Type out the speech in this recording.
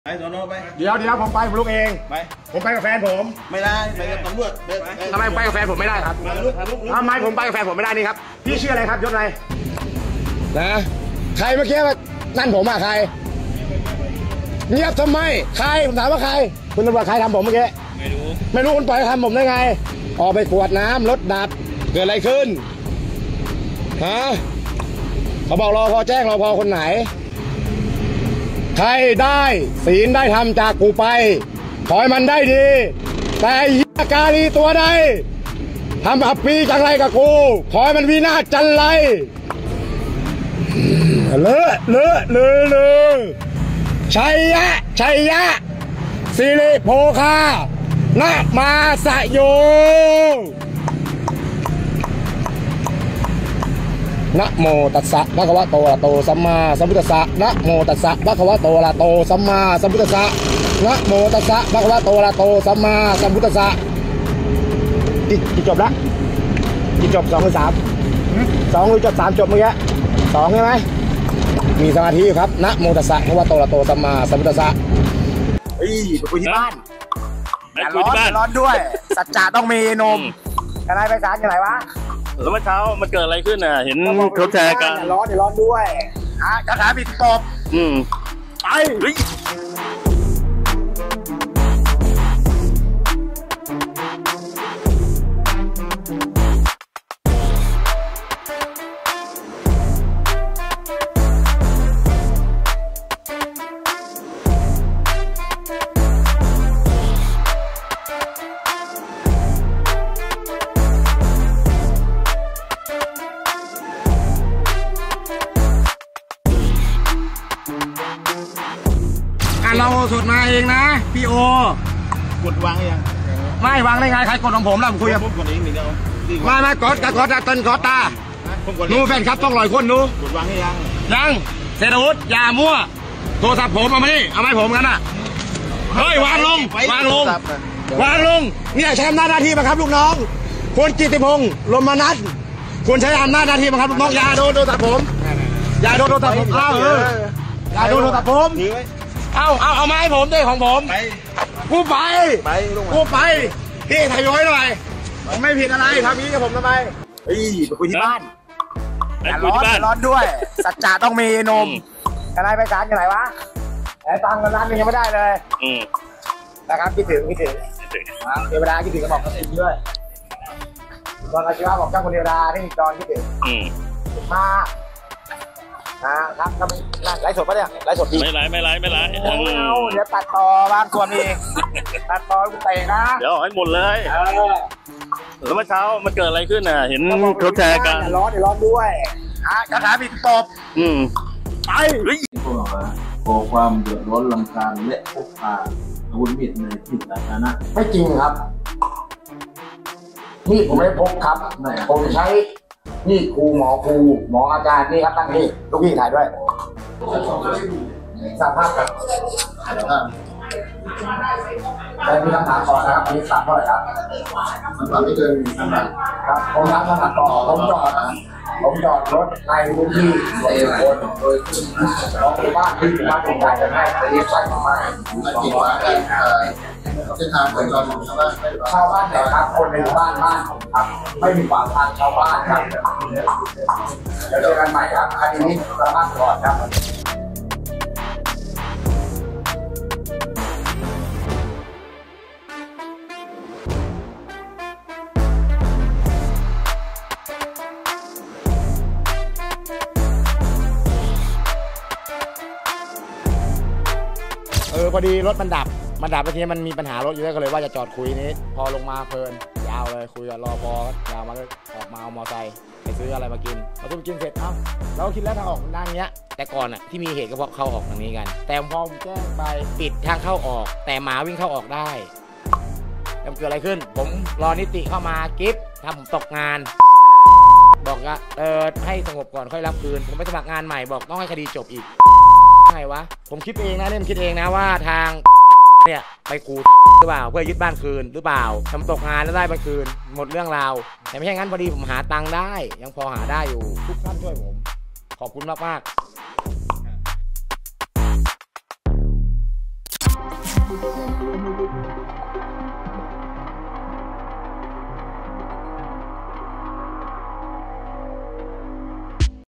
ไปสอนอไปเดี๋ยวผมไปผมลุกเองไปผมไปกับแฟนผมไม่ได้ไปกับตำรวจทำไมไปกับแฟนผมไม่ได้ครับทำไมผมไปกับแฟนผมไม่ได้นี่ครับพี่ชื่ออะไรครับยศอะไรนะใครเมื่อกี้นั่นผมอะใครเงียบทำไมใครผมถามว่าใครคุณตำรวจใครทำผมเมื่อกี้ไม่รู้คุณปล่อยทำผมได้ไงออกไปขวดน้ำรถดับเกิดอะไรขึ้นฮะเขาบอกรอพอแจ้งรอพอคนไหนใครได้ศีลได้ทำจากกูไปขอให้มันได้ดีแต่ยิกาลีตัวใดทำอับปีจังไรกับกูขอให้มันวินาศจันไรเลอะชัยยะสิริโภคานะมาสะโยนะโมตัสสะภะคะวะโตอะระหะโตสัมมาสัมพุทธัสสะนะโมตัสสะภะคะวะโตอะระหะโตสัมมาสัมพุทธัสสะนะโมตัสสะภะคะวะโตอะระหะโตสัมมาสัมพุทธัสสะกี่จบละกี่จบ2 หรือ 3 2หรือจบ3จบเมื่อกี้2ใช่ไหมมีสมาธิครับนะโมตัสสะภะคะวะโตอะระหะโตสัมมาสัมพุทธัสสะไปคุยที่บ้านอย่าร้อนด้วยสัจจะต้องมีนมอะไรไปศาลอย่างไรวะแล้วเมื่อเช้ามันเกิดอะไรขึ้นน่ะเห็นเขาแชร์กันอย่าร้อนด้วยกระถาปิดตบไปเราสุดมาเองนะพี่โอกดวางยังไม่วางได้ไงใครกดของผมล่ะผมคุยกับผมกดเองนี่เดียวไม่กดต้นกดตานูแฟนครับต้อง100 คนนูกดวางยังเศรษฐวุฒิอย่ามั่วโทรศัพท์ผมเอามานี่เอาไม้ผมกันน่ะเฮ้ยวางลงเนี่ยใช้อำนาจหน้าที่บังคับลูกน้องคุณกิติพงษ์ลมนัสคุณใช้อำนาจหน้าที่บังคับลูกน้องอย่าโดนโทรศัพท์ผมอย่าโดนโทรศัพท์ผมอย่าโดนโทรศัพท์ผมเอาไม้ผมด้วยของผมกูไปพี่ถ่ายย้อยหน่อยผมไม่ผิดอะไรทำนี้กับผมทำไมไปคุยที่บ้านอย่าร้อนด้วยสัจจะต้องมีนมอะไรไปศาลอย่างไรวะไอ้ตังค์กันร้านยังไม่ได้เลยนะครับคิดถึงเทวดาคิดถึงก็บอกกระสิบด้วยตอนอาชีวะบอกเจ้าคนเทวดาที่มีจรคิดถึงมาครับไลฟ์สดปะเนี่ยไลฟ์สดดีไม่ไลฟ์เดี๋ยวตัดต่อบางส่วนอีกตัดต่อกูเตะนะเดี๋ยวให้หมดเลยแล้วเมื่อเช้ามันเกิดอะไรขึ้นน่ะเห็นเขาแชร์กันอย่าร้อนด้วยกระถาปิดตบไปก่อความเดือดร้อนรำคาญและพกพาอาวุธมีดในที่สาธารณะไม่จริงครับนี่ผมไม่พกครับผมใช้นี่ครูหมออาจารย์นี่ครับตั้งนี่ลูกพี่ถ่ายด้วยสภาพครับแต่มีคำถามต่อนะครับมีถามเท่าไหร่ครับคำถามไม่เกิน1,000 บาทครับผมรับคำถามต่อผมจอดรถในพื้นที่คนโดยน้องบ้านที่บ้านตรงใจจะให้ไปเรียกใส่มาไม่กี่วันเส้นทางสัญจรของชาวบ้านเนี่ยครับคนในบ้านผมครับไม่มีขวางทางชาวบ้านครับเดี๋ยวเจอกันใหม่ครับคดีนี้สามารถก่อนครับพอดีรถมันดับไปทีมันมีปัญหารถอยู่ด้วยก็เลยว่าจะจอดคุยนี้พอลงมาเพลินยาวเลยคุยกับรอพอยาวมาก็ออกมาเอามอไซค์ไปซื้ออะไรมากินพอซื้อกินเสร็จเราคิดแล้วทางออกด้านเนี้ยแต่ก่อนที่มีเหตุก็เพราะเข้าออกทางนี้กันแต่พอผมแจ้งไปปิดทางเข้าออกแต่หมาวิ่งเข้าออกได้แล้วเกิดอะไรขึ้นผมรอนิติเข้ามากิฟต์ทำผมตกงานบอกว่าให้สงบก่อนค่อยรับคืนผมไปสมัครงานใหม่บอกต้องให้คดีจบอีกไงวะผมคิดเองนะคิดเองนะว่าทางเนี่ยไปกูหรือเปล่าเพื่อยึดบ้านคืนหรือเปล่าทำตกงานแล้วได้บ้านคืนหมดเรื่องราวแต่ไม่ใช่งั้นพอดีผมหาตังค์ได้ยังพอหาได้อยู่ทุกท่านช่วยผมขอบคุณมาก